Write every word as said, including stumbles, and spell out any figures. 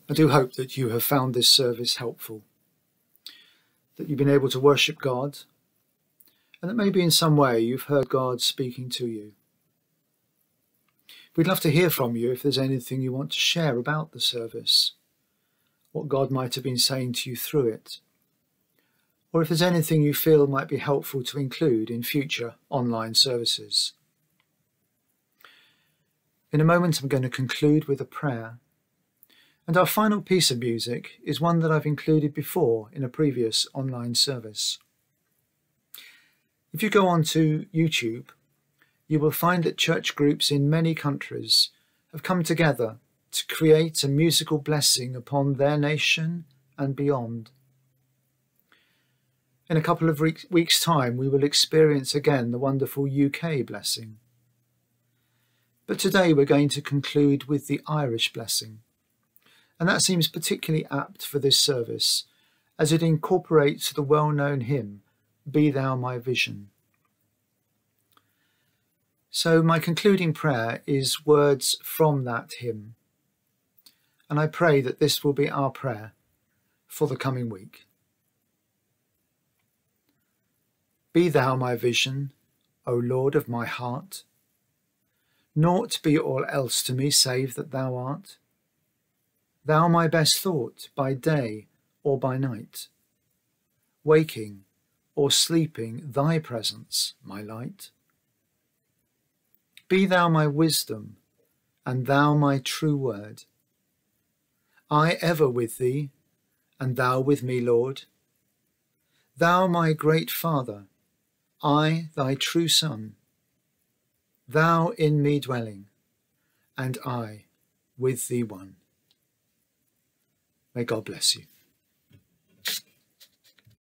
I do hope that you have found this service helpful, that you've been able to worship God, and that maybe in some way you've heard God speaking to you. We'd love to hear from you if there's anything you want to share about the service, what God might have been saying to you through it, or if there's anything you feel might be helpful to include in future online services. In a moment, I'm going to conclude with a prayer. And our final piece of music is one that I've included before in a previous online service. If you go onto YouTube, you will find that church groups in many countries have come together to create a musical blessing upon their nation and beyond. In a couple of weeks' time, we will experience again the wonderful U K blessing. But today we're going to conclude with the Irish blessing. And that seems particularly apt for this service, as it incorporates the well-known hymn, Be Thou My Vision. So my concluding prayer is words from that hymn. And I pray that this will be our prayer for the coming week. Be Thou my vision, O Lord of my heart. Naught be all else to me save that Thou art. Thou my best thought by day or by night, waking or sleeping, Thy presence my light. Be Thou my wisdom, and Thou my true word. I ever with Thee, and Thou with me, Lord. Thou my great Father, I Thy true Son. Thou in me dwelling, and I with Thee one. May God bless you.